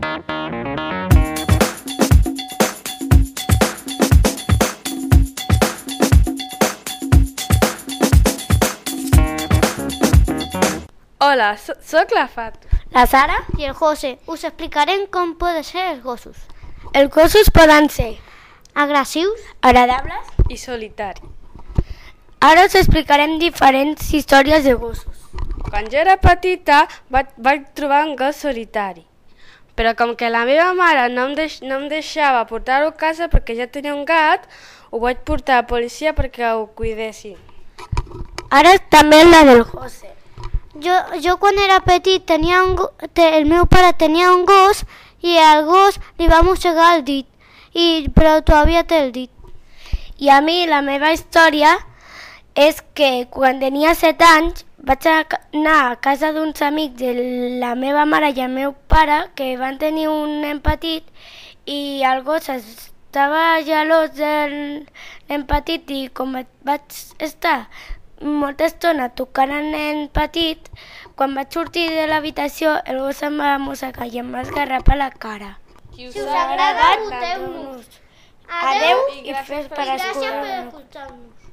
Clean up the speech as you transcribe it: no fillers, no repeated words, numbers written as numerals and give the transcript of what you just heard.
Hola, soc la Fat. La Sara i el José. Us explicarem com poden ser els gossos. Els gossos poden ser agressius, agradables I solitari. Ara us explicarem diferents històries de gossos. Quan jo era petita vaig trobar un gos solitari, però com que la meva mare no em deixava portar-ho a casa perquè ja tenia un gat, ho vaig portar a la policia perquè ho cuidessin. Ara també la del José. Jo quan era petit el meu pare tenia un gos i al gos li va mossegar el dit, però todavía té el dit. I a mi la meva història és que quan tenia 7 anys vaig anar a casa d'uns amics de la meva mare i el meu pare que van tenir un nen petit i el gos estava gelós del nen petit i com vaig estar molta estona tocant el nen petit, quan vaig sortir de l'habitació el gos em va mossegar i em va esgarrapar la cara. Si us ha agradat, voteu-nos. Adeu i fes per Gràcies per escoltar-nos. escoltar-nos.